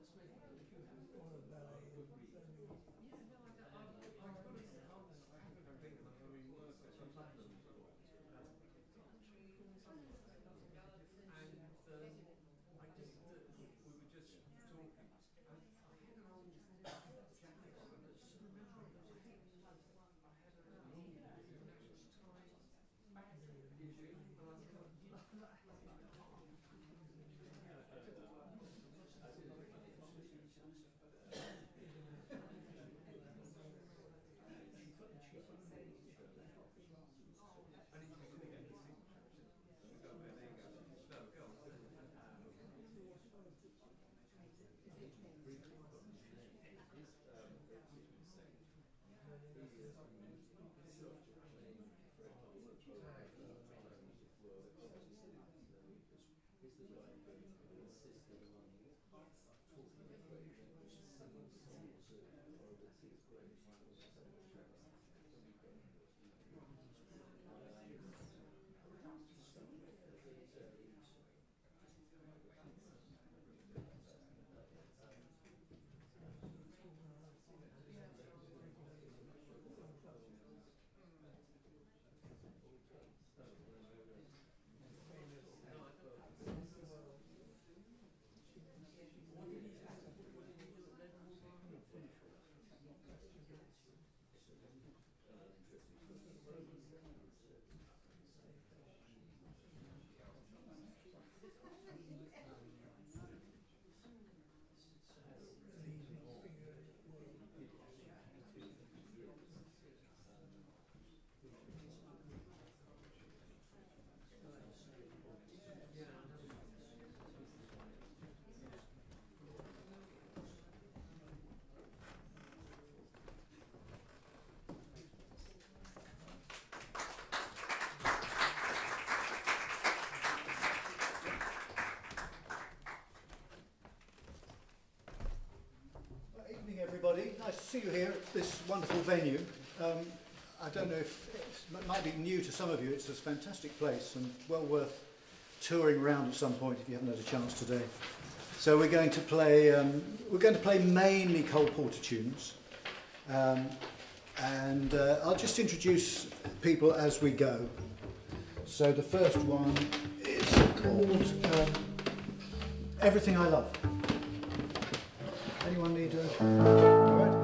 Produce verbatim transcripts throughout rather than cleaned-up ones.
Everybody, nice to see you here at this wonderful venue. Um, I don't know if it might be new to some of you. It's a fantastic place and well worth touring around at some point if you haven't had a chance today. So we're going to play. Um, we're going to play mainly Cole Porter tunes, um, and uh, I'll just introduce people as we go. So the first one is called um, "Everything I Love." Anyone need a... All right.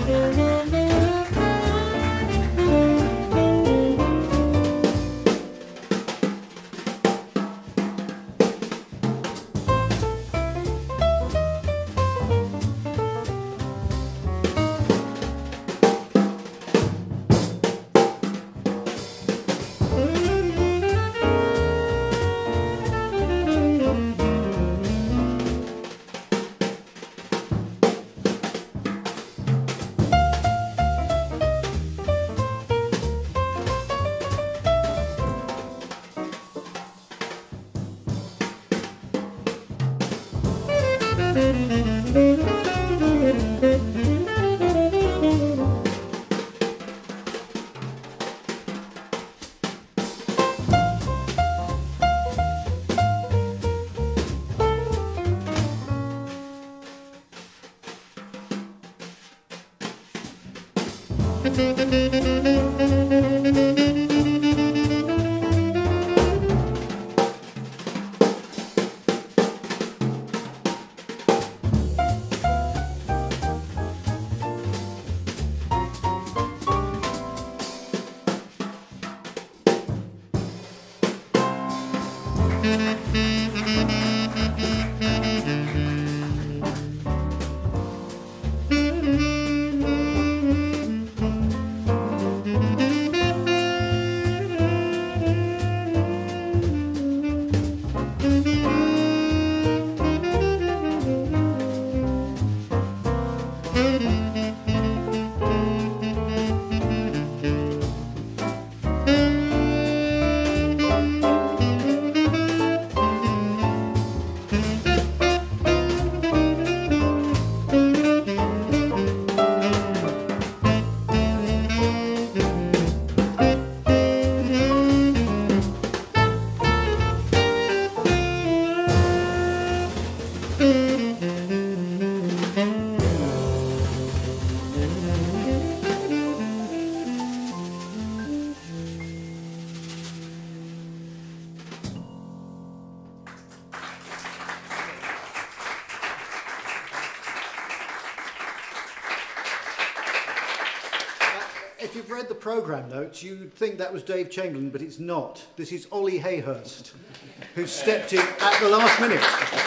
If you've read the programme notes, you'd think that was Dave Chamberlain, but it's not. This is Ollie Hayhurst, who stepped in at the last minute.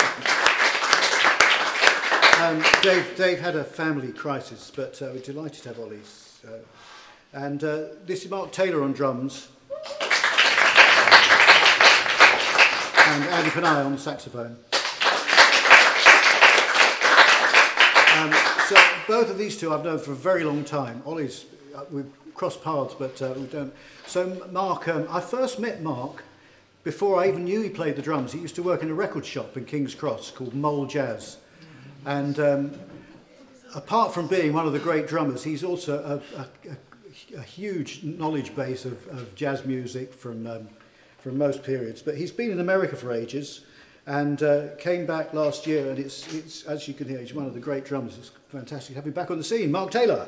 Um, Dave, Dave had a family crisis, but uh, we're delighted to have Ollie's. Uh, and uh, this is Mark Taylor on drums. And Andy Panay on saxophone. Um, so both of these two I've known for a very long time. Ollie's, uh, we've crossed paths, but uh, we don't. So Mark, um, I first met Mark before I even knew he played the drums. He used to work in a record shop in King's Cross called Mole Jazz. And um, apart from being one of the great drummers, he's also a, a, a huge knowledge base of, of jazz music from, um, from most periods. But he's been in America for ages and uh, came back last year, and it's, it's, as you can hear, he's one of the great drummers. It's fantastic to have him back on the scene. Mark Taylor.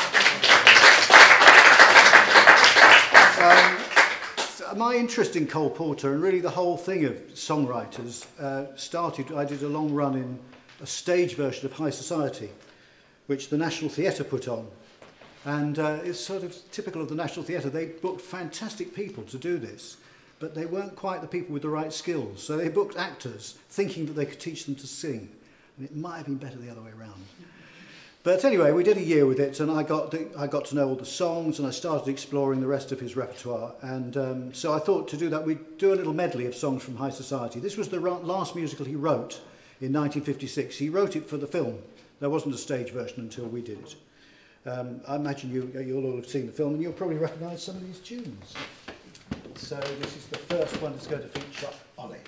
Um, my interest in Cole Porter and really the whole thing of songwriters uh, started, I did a long run in a stage version of High Society, which the National Theatre put on. And uh, it's sort of typical of the National Theatre. They booked fantastic people to do this, but they weren't quite the people with the right skills. So they booked actors thinking that they could teach them to sing. And it might have been better the other way around. But anyway, we did a year with it, and I got, the, I got to know all the songs, and I started exploring the rest of his repertoire. And um, so I thought to do that, we'd do a little medley of songs from High Society. This was the last musical he wrote in nineteen fifty-six. He wrote it for the film. There wasn't a stage version until we did it. Um, I imagine you, you'll all have seen the film, and you'll probably recognise some of these tunes. So this is the first one that's going to feature Ollie.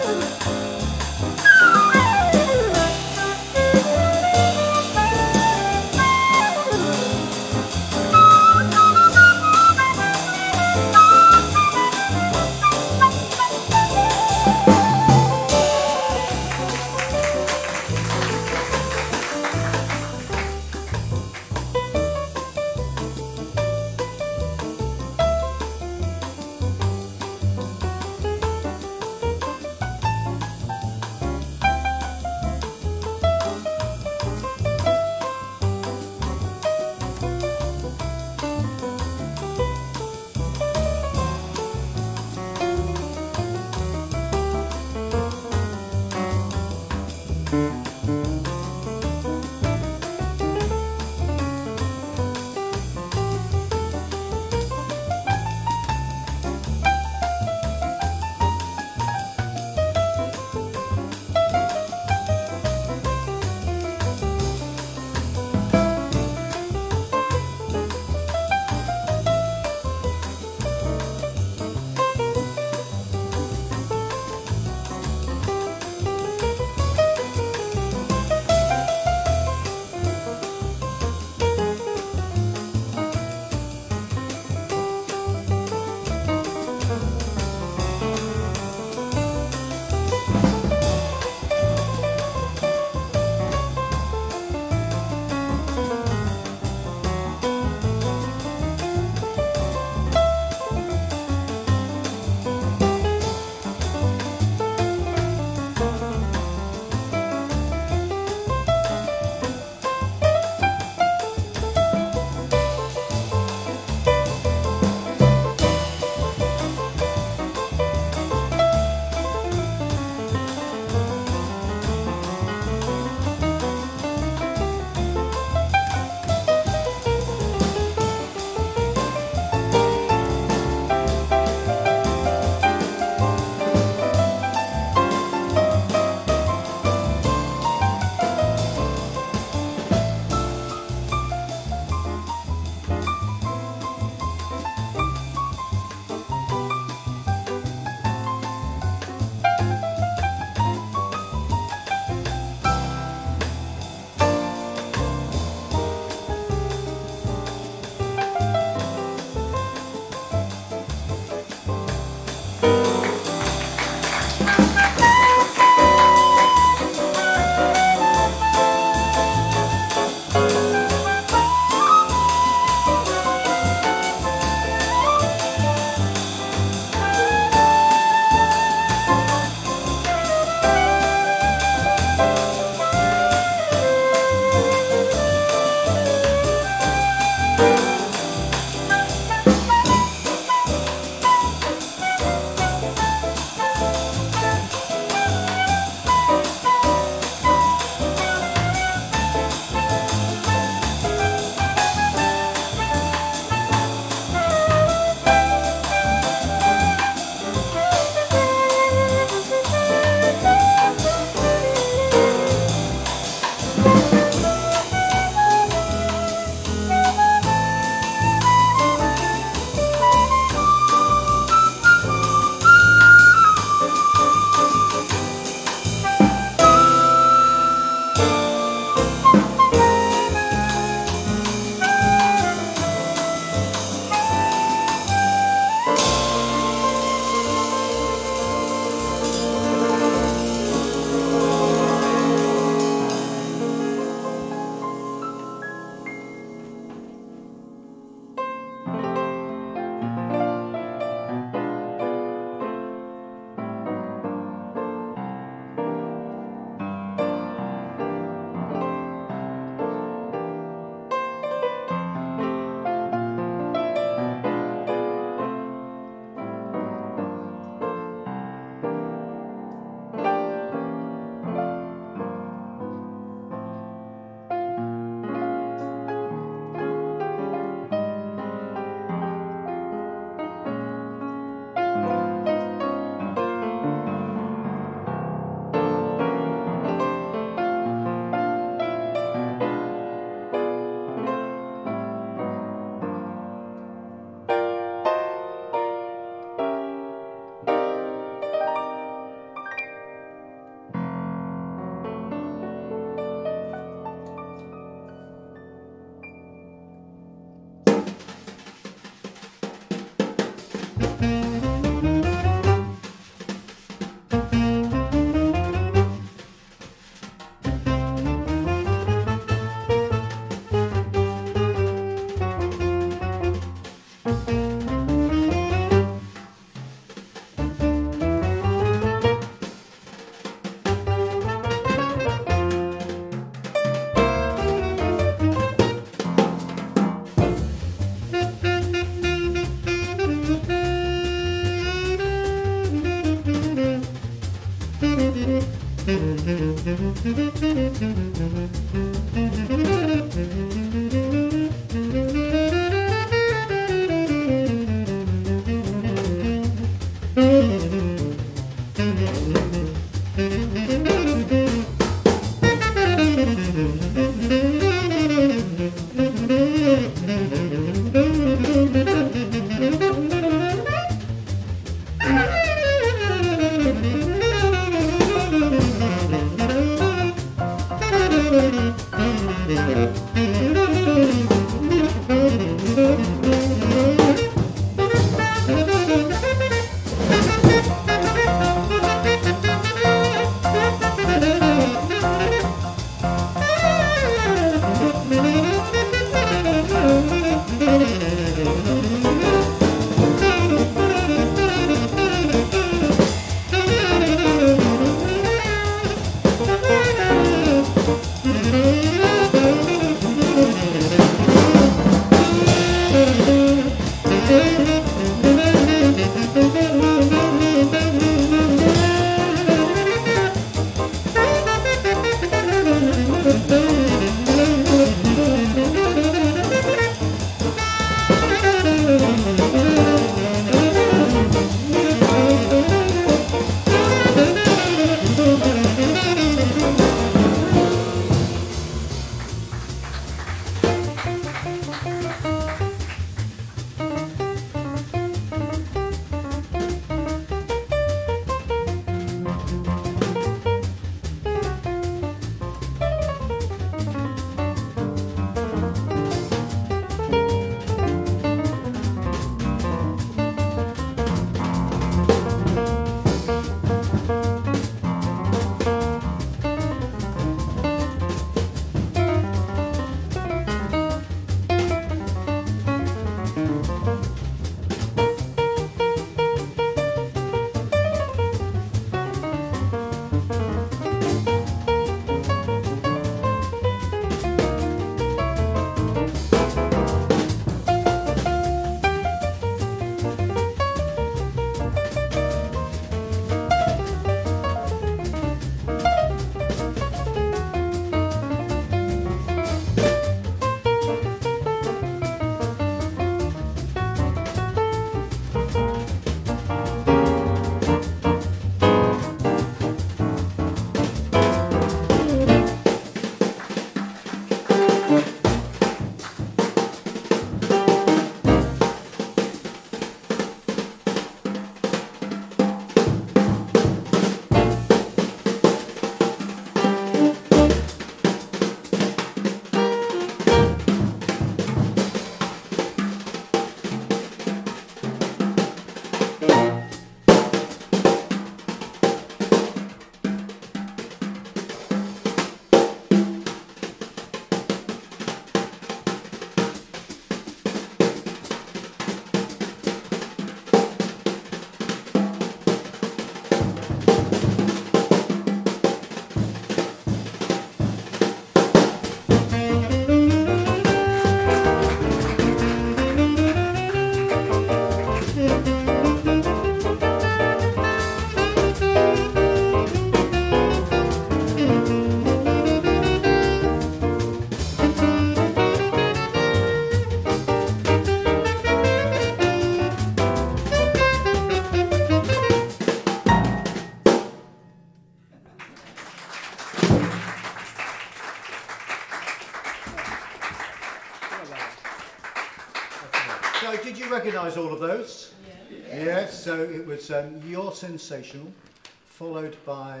So did you recognise all of those? Yeah. Yes, so it was um, You're Sensational, followed by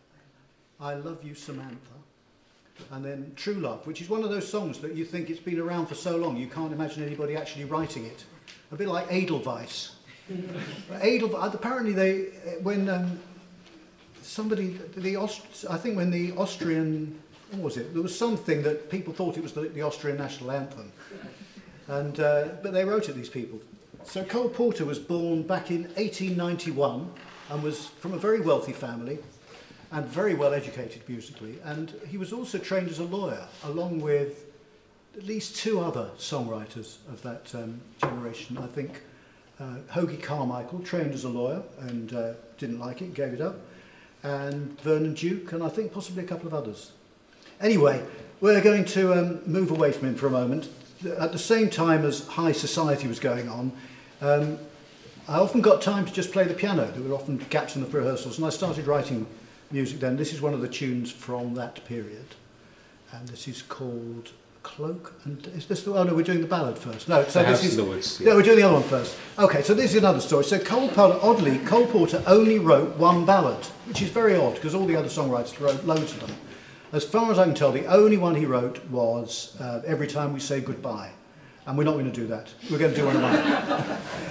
I Love You, Samantha, and then True Love, which is one of those songs that you think it's been around for so long you can't imagine anybody actually writing it. A bit like Edelweiss. Edelweiss, apparently they, when um, somebody, the Aust I think when the Austrian, what was it? There was something that people thought it was the, the Austrian national anthem. And, uh, but they wrote it, these people. So Cole Porter was born back in eighteen ninety-one and was from a very wealthy family and very well educated musically. And he was also trained as a lawyer, along with at least two other songwriters of that um, generation. I think uh, Hoagy Carmichael, trained as a lawyer and uh, didn't like it, gave it up. and Vernon Duke, and I think possibly a couple of others. Anyway, we're going to um, move away from him for a moment. At the same time as high society was going on, um, I often got time to just play the piano. There were often gaps in the rehearsals, and I started writing music then. This is one of the tunes from that period, and this is called Cloak. And is this the? Oh no, we're doing the ballad first. No, so the this House is. in the Woods, yeah. No, we're doing the other one first. Okay, so this is another story. So Cole Porter, oddly, Cole Porter only wrote one ballad, which is very odd because all the other songwriters wrote loads of them. As far as I can tell, the only one he wrote was uh, Every Time We Say Goodbye, and we're not going to do that. We're going to do one of mine.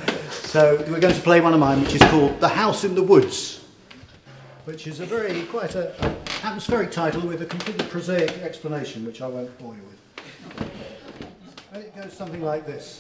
So we're going to play one of mine, which is called The House in the Woods, which is a very, quite a, a atmospheric title with a completely prosaic explanation, which I won't bore you with. And it goes something like this.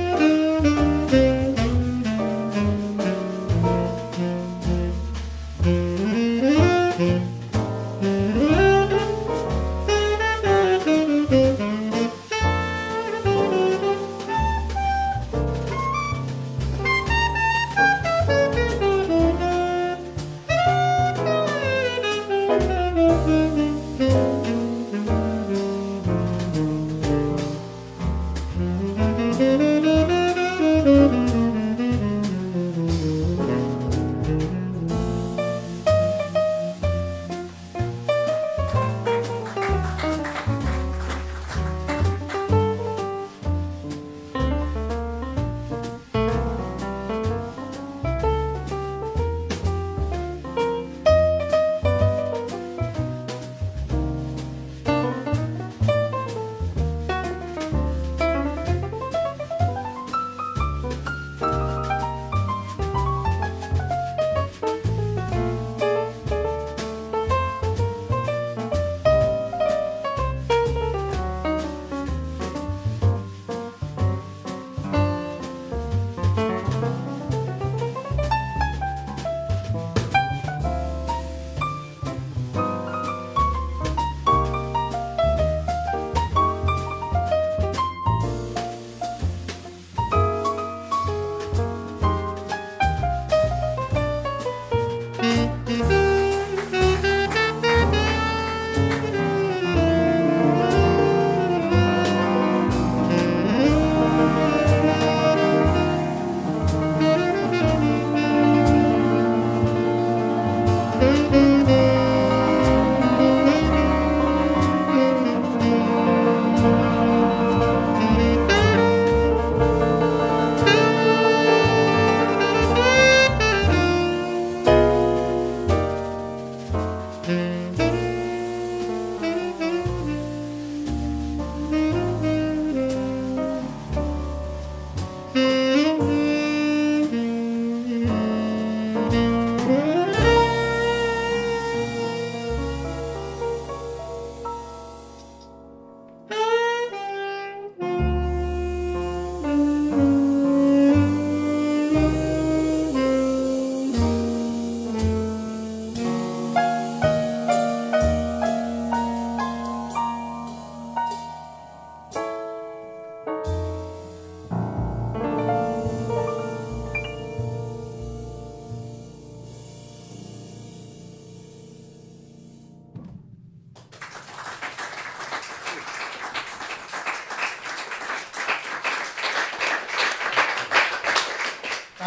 Mm-hmm.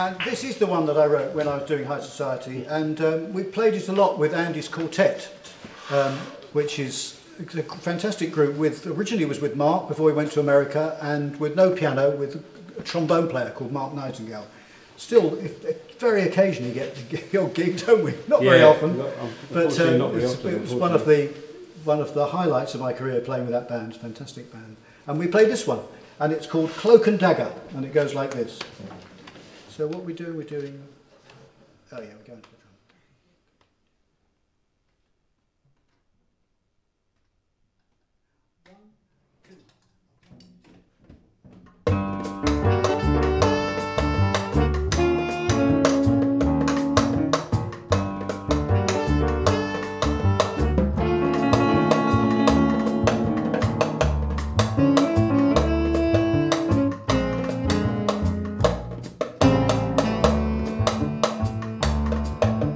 And this is the one that I wrote when I was doing High Society, and um, we played it a lot with Andy's quartet, um, which is a fantastic group. With originally was with Mark before he went to America, and with no piano, with a trombone player called Mark Nightingale. Still, if, if very occasionally get the odd gig, don't we? Not very yeah, often, not, but um, not it's, often, it was one of the one of the highlights of my career playing with that band. Fantastic band, and we played this one, and it's called Cloak and Dagger, and it goes like this. So what we do, we're doing. Oh yeah, we're going to the drum. One, two.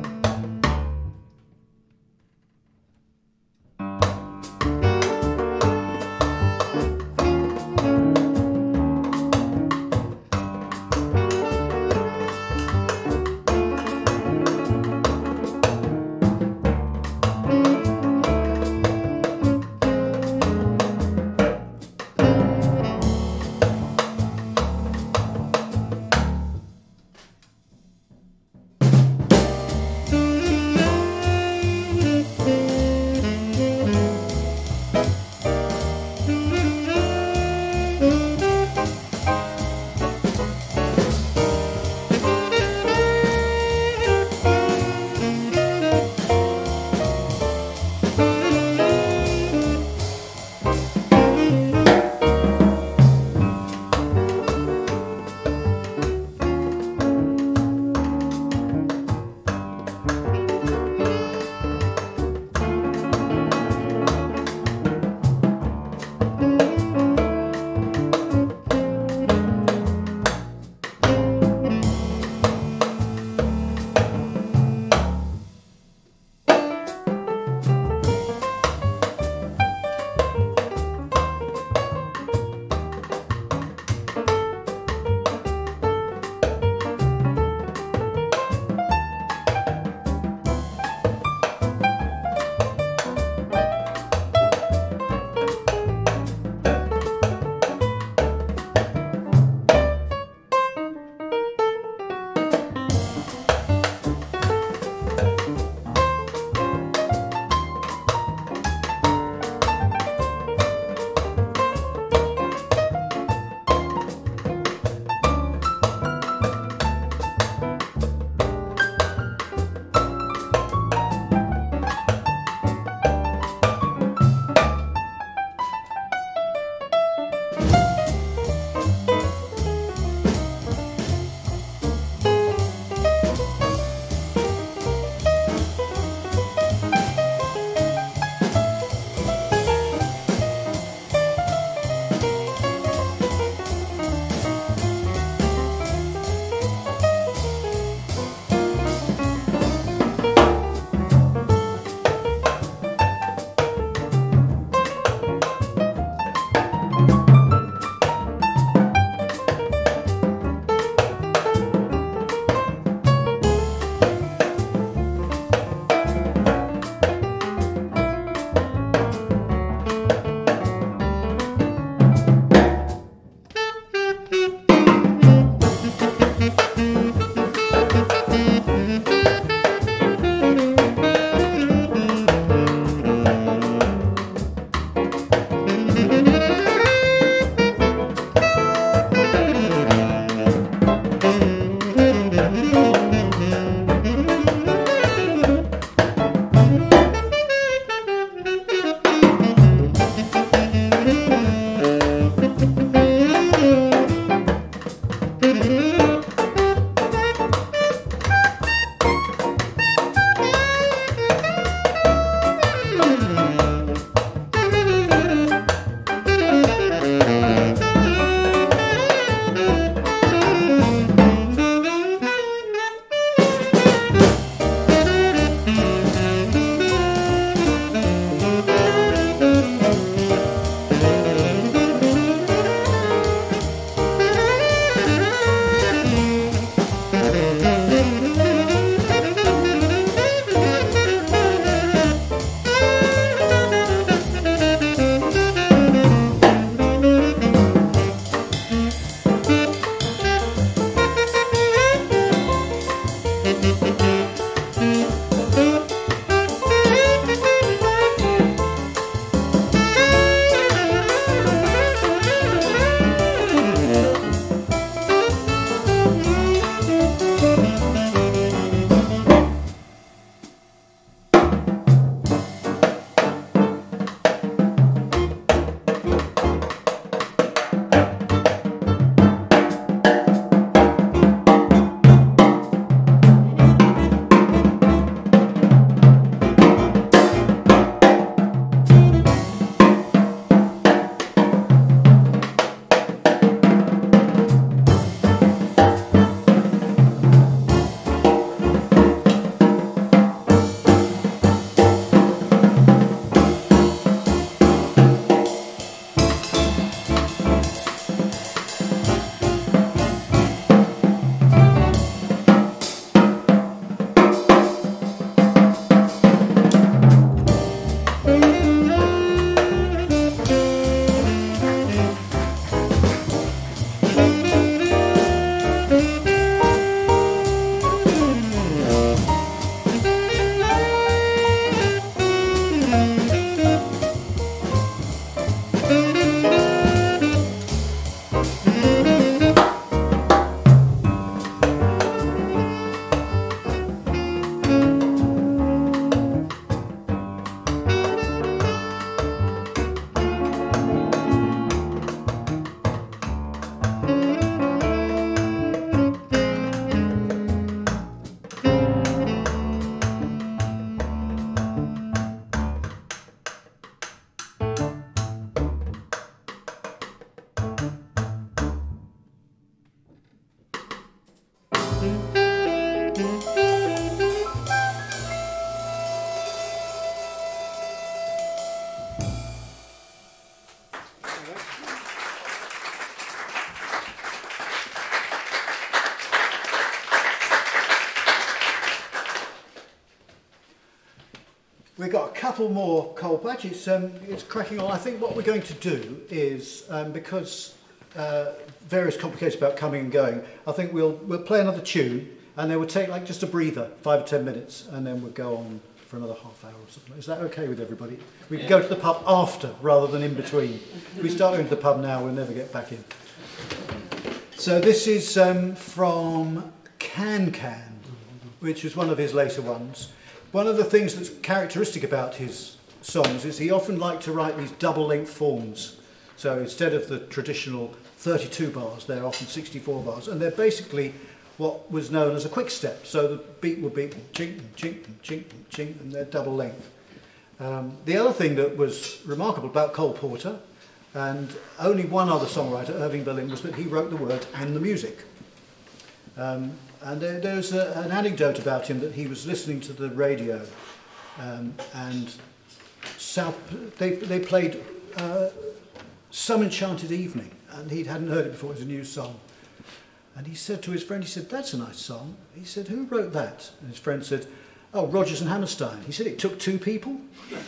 We've got a couple more coal patch. It's, um, it's cracking on. I think what we're going to do is, um, because uh, various complications about coming and going, I think we'll, we'll play another tune and then we'll take like just a breather, five or ten minutes, and then we'll go on for another half hour or something. Is that okay with everybody? We can go to the pub after rather than in between. If we start going to the pub now, we'll never get back in. So this is um, from Can Can, which was one of his later ones. One of the things that's characteristic about his songs is he often liked to write these double-length forms. So instead of the traditional thirty-two bars, they're often sixty-four bars, and they're basically what was known as a quick step. So the beat would be chink, chink, chink, chink, and they're double length. Um, the other thing that was remarkable about Cole Porter, and only one other songwriter, Irving Berlin, was that he wrote the words and the music. Um, and there, there's a, an anecdote about him that he was listening to the radio, um, and South, they, they played uh, Some Enchanted Evening, and he hadn't heard it before. It was a new song. And he said to his friend, he said, "That's a nice song." He said, "Who wrote that?" And his friend said, "Oh, Rodgers and Hammerstein." He said, "It took two people."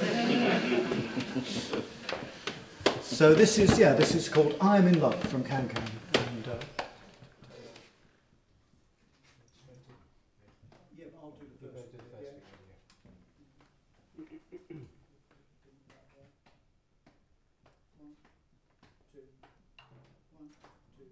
So this is, yeah, this is called "I'm in Love" from Can Can. And, uh, yeah, I'll do the first. One, two, one, two.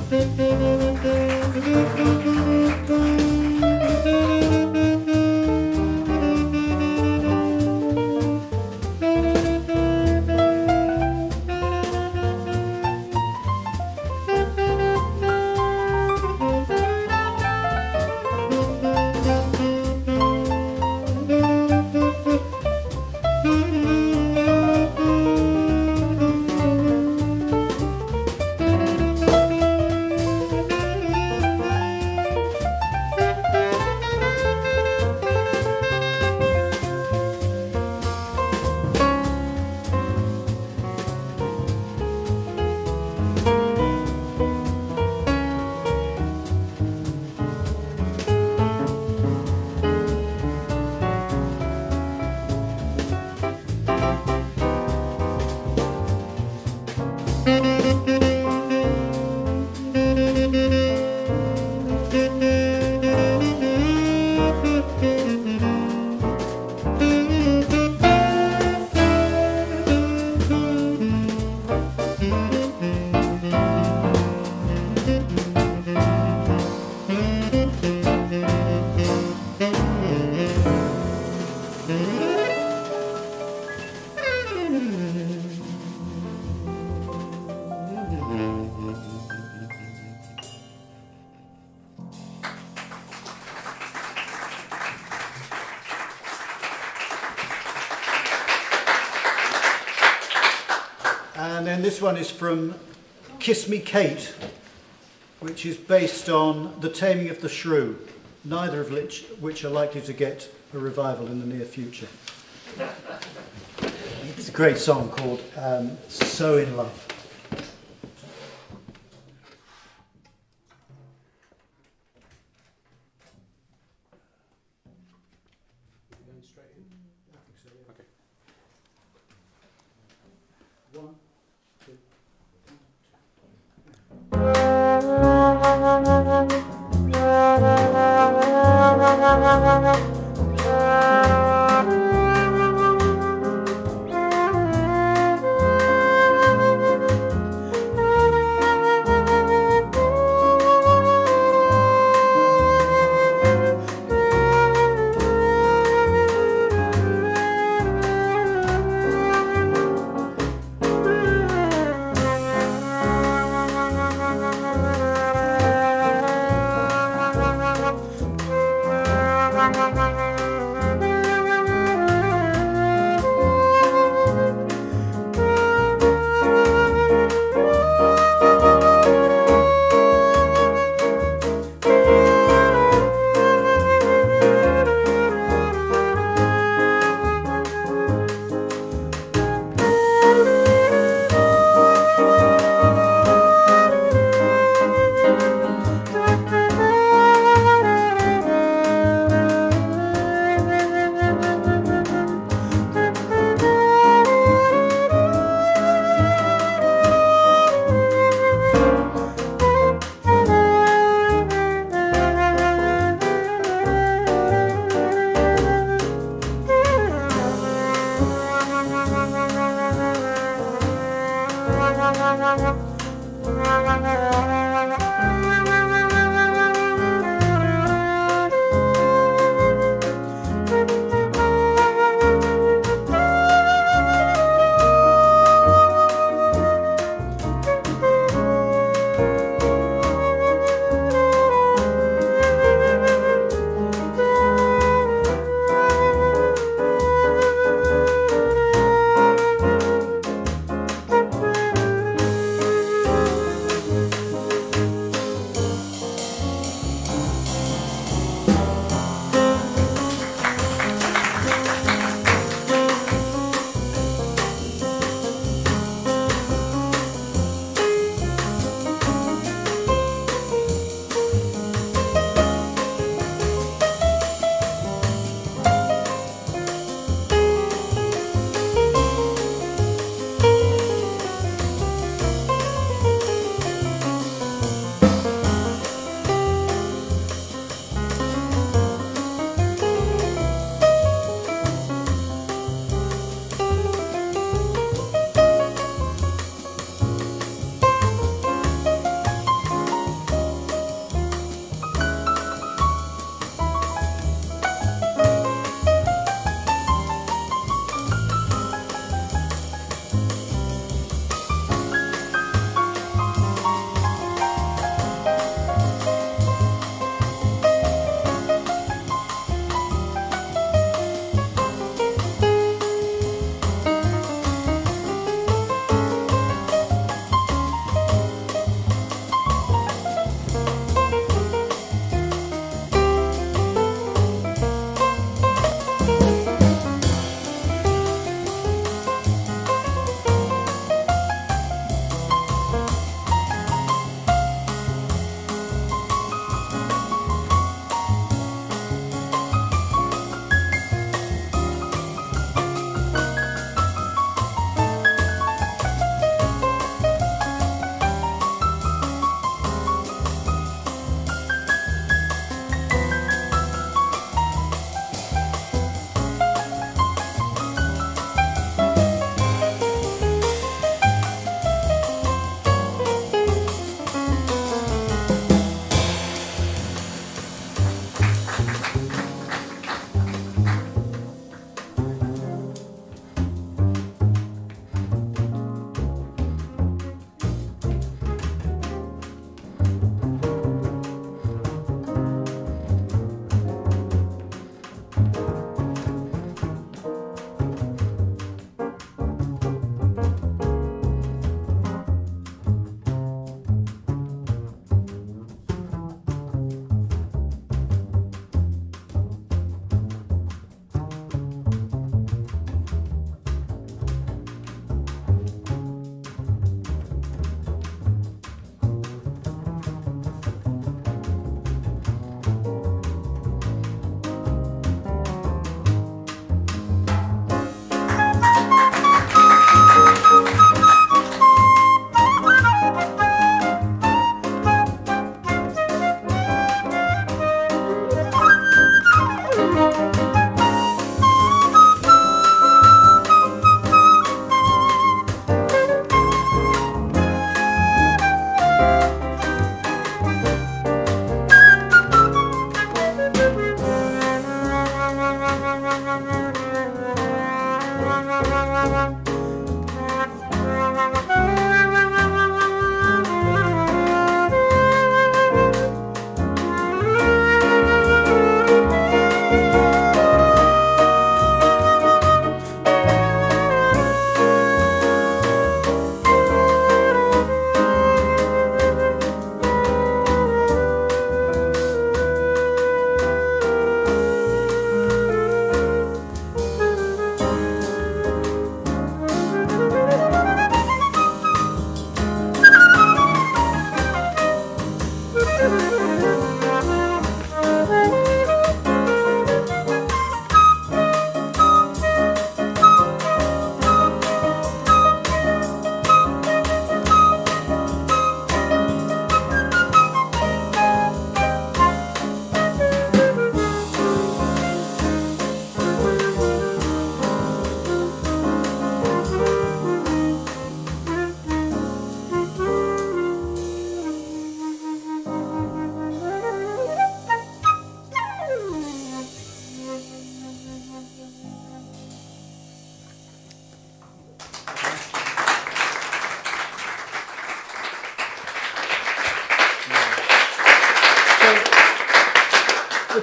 And then this one is from Kiss Me Kate, which is based on The Taming of the Shrew, neither of which, which are likely to get a revival in the near future. It's a great song called um, So In Love. One, two.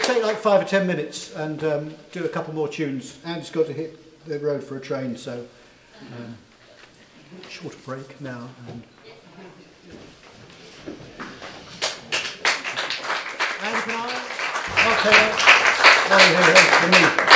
take like five or ten minutes and um, do a couple more tunes. Andy's got to hit the road for a train, so um, short break now. And Andy, can I? Okay. Oh, here, here, for me.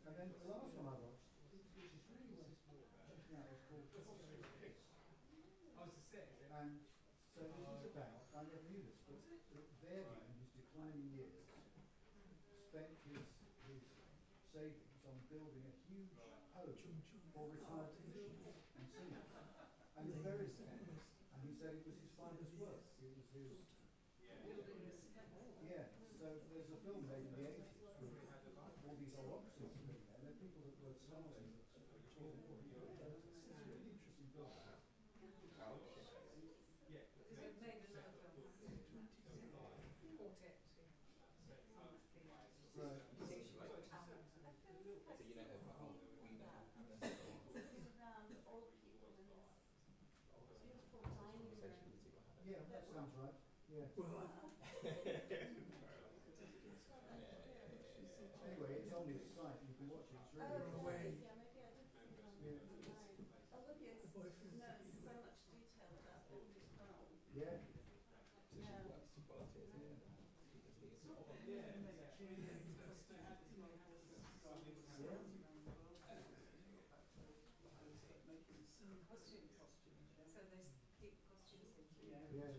And then the last one I watched, which is really worth checking out, is called Costume Kiss. And so this is about, I never knew this, but that Verdi in his declining years spent his, his savings on building a huge home for retired musicians and singers. And he buried them. And he said it was his finest work. It was his... Yeah, so there's a film made in the eighties with all these old rock singers living there. They're people that were starting at twelve or it's a really interesting film. Yeah, that sounds right. Yeah. Anyway, it's on his site. You can watch it. It's really Oh, away. yeah, maybe I did see it on Yeah. online. Olivia's knows so much detail about every film. Yeah. Yeah. Costumes. So they keep costumes in. Yeah.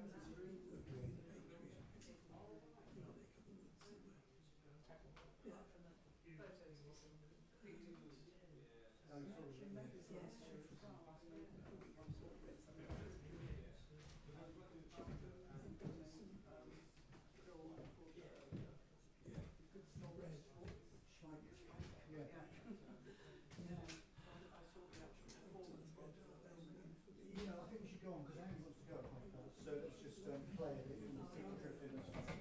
You know, I think we should go on because Andy wants to go. So let's just um, play a bit and we'll take a trip in.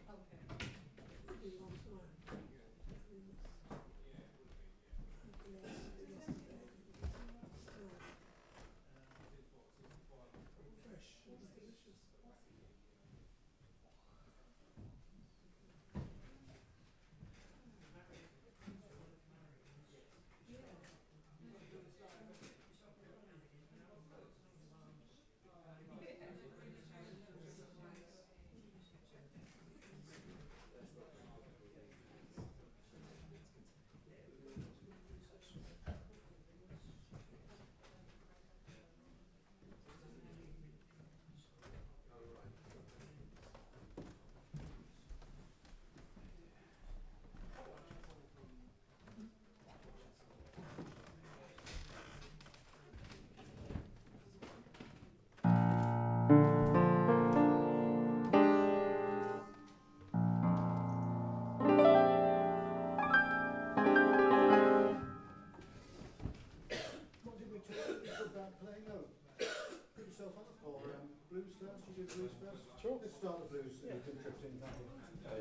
Blues first? Sure. Let's start with blues so yeah. You can trip in that one. Uh,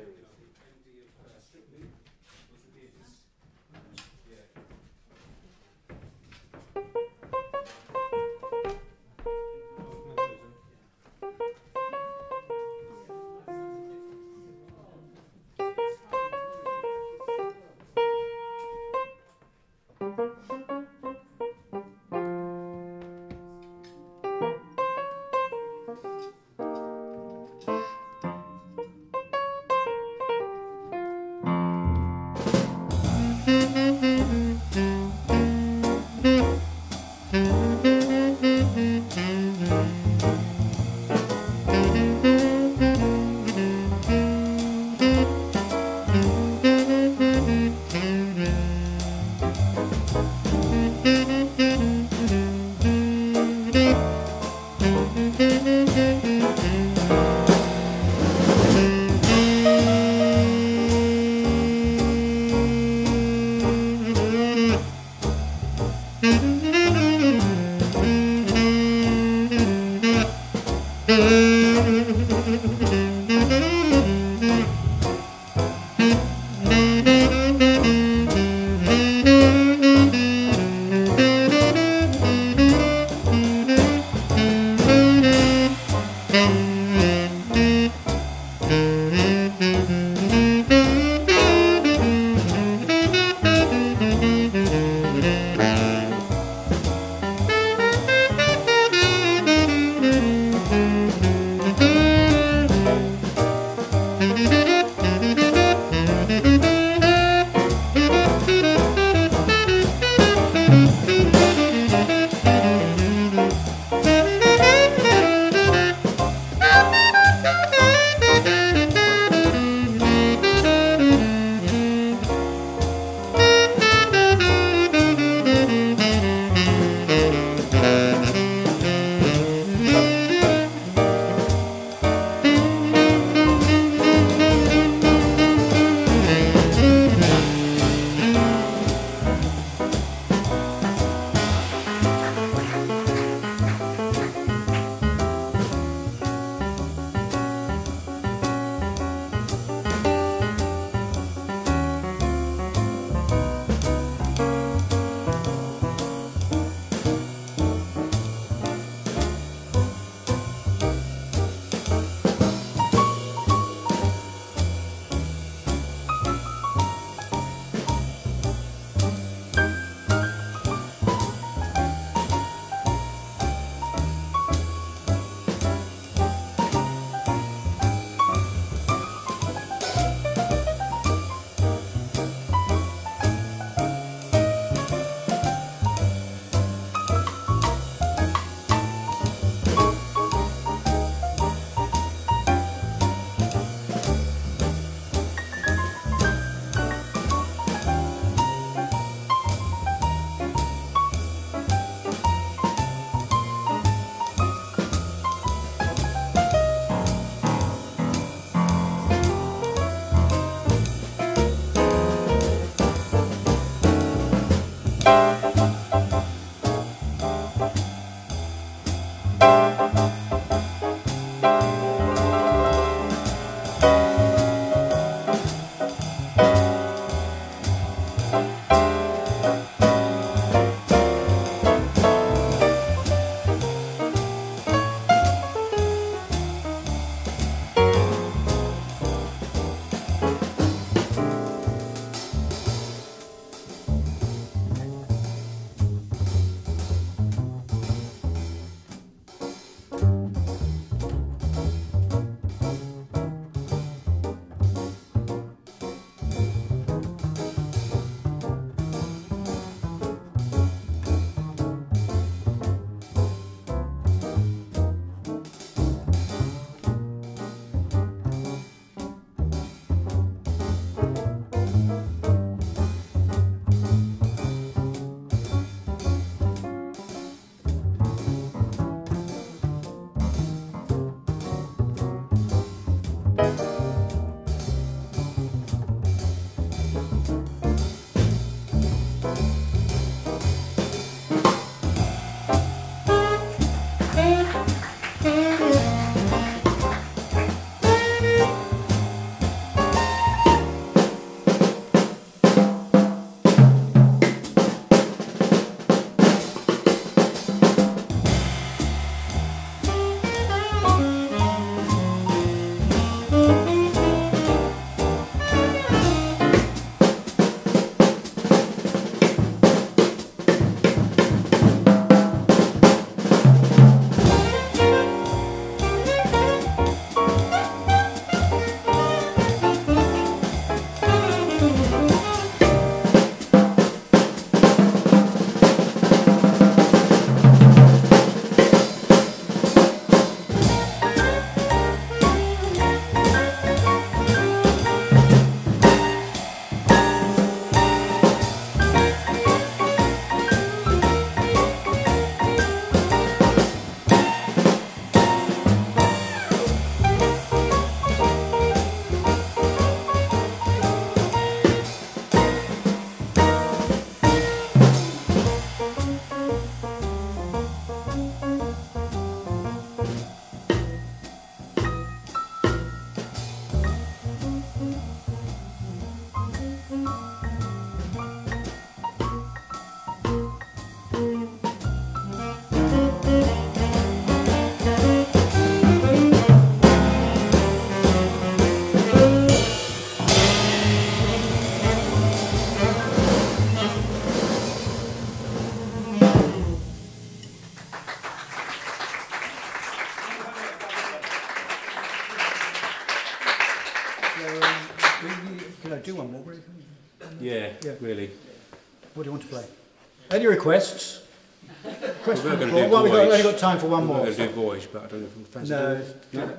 Can I do one more? Yeah, Yeah. really. What do you want to play? Any requests? Requests We're from the gonna floor? do Well, we've got, Voyage. only got time for one We're more. going to do Voyage, but I don't know if we fancy No, doing it. No,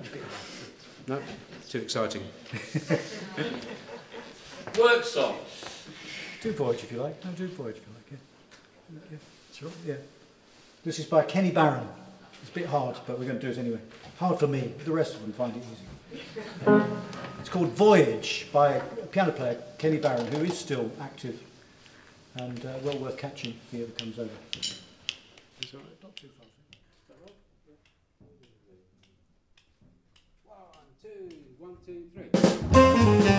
no, too exciting. Work song. do Voyage if you like. No, do Voyage if you like. Yeah. Yeah. Sure. Yeah. This is by Kenny Barron. It's a bit hard, but we're going to do it anyway. Hard for me. The rest of them find it easy. It's called Voyage by a piano player, Kenny Barron, who is still active and uh, well worth catching if he ever comes over. It's all right. Not too far. One, two, one, two, three.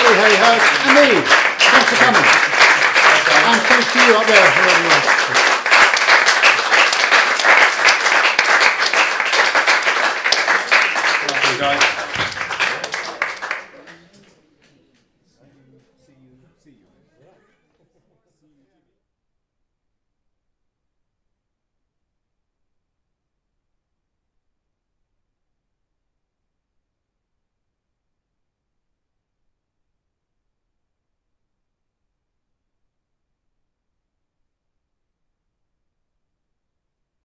Hey, hey, ho. And me. Thanks for coming. And thanks to you up there, whoever you are. Thank you, guys.